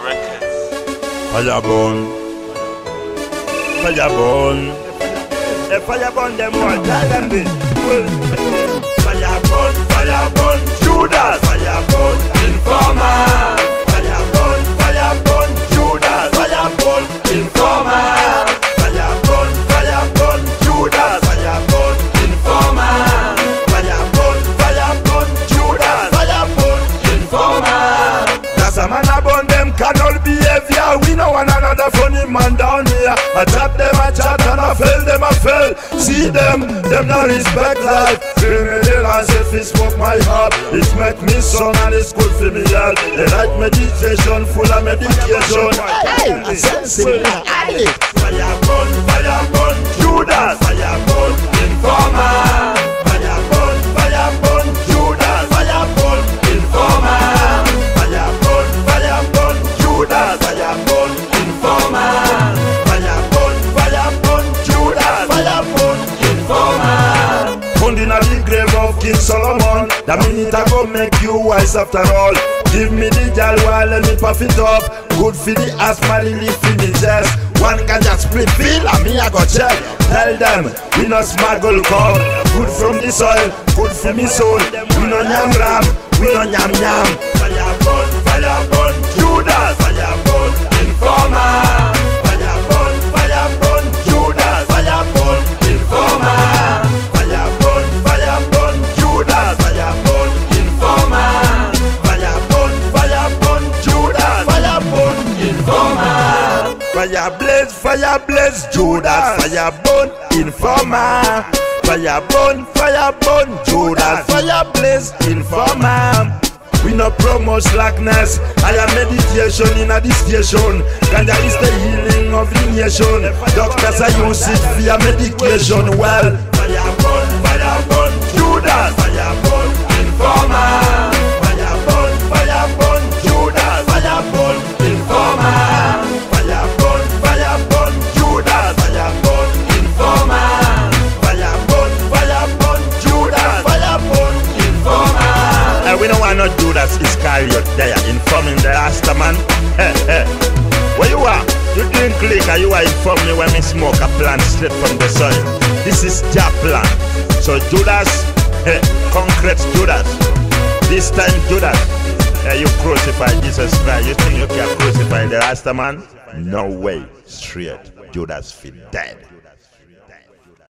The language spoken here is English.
Fire burn, fire burn. The fire burn them all, tell them this. Fire burn, Judas. Fire burn, informer. Fire burn, Judas. Fire burn, informer. Fire burn, Judas. Fire burn, informer. Fire burn, Judas. Fire burn, informer. That's a man upon them cannot behavior. We know one another funny man down here. I chat them, I chat, and I fail them, I fail. See them not respect life. Feel me ill as if it smoke my heart. It make me son and it's good for me all. They write meditation full of medication. Hey, sensible. Fire burn, Judas. Fire burn, informer. Fire burn, Judas. Fire burn, informer. Fire burn, Judas. Fire burn, informer. Fire burn, Judas. Fire burn, informer. Found in the grave of King Solomon. That minute I go make you wise after all. Give me the gal while let me puff it up. Good for the asthma, relief for the chest. One can just split feel and me I go check. Tell them we no smuggle come. Good from the soil, good for me soul. We no nyam ram, we no nyam nyam. Fire burn, Judas. Fire burn, informer. Fire burn, Judas. Fire burn, informer. Fire burn, Judas. Fire burn, informer. Fire burn, Judas. Fire burn, informer. Fire blaze, Judas. Fire burn, informer. Fire burn, Judas. Fire blaze, informer. We no promote slackness. I am meditation in a station. Ganja is the healing of the nation. Doctors are use it via medication. Well, fire burn, Judas. Fire burn, informer. Fire burn, Judas. Fire burn, informer. Fire burn, Judas. Fire burn, informer. Fire burn, Judas. Fire burn, informer. And we don't want no Judas Iscariot there informing the Rasta man. Where you are? You drink liquor, you are informing me when me smoke a plant straight from the soil. This is Jah plan. So Judas, concrete Judas. This time Judas, you crucify Jesus Christ. You think you can crucify the Rasta man? No way. Straight Judas feel dead.